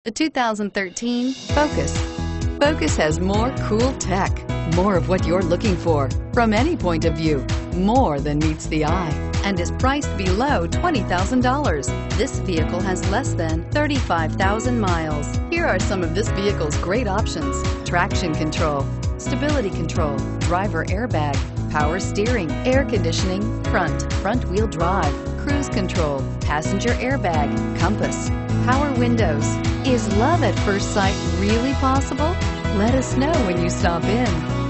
The 2013 Focus. Focus has more cool tech, more of what you're looking for. From any point of view, more than meets the eye, and is priced below $20,000. This vehicle has less than 35,000 miles. Here are some of this vehicle's great options: traction control, stability control, driver airbag, power steering, air conditioning, front wheel drive, cruise control, passenger airbag, compass, power windows. Is love at first sight really possible? Let us know when you stop in.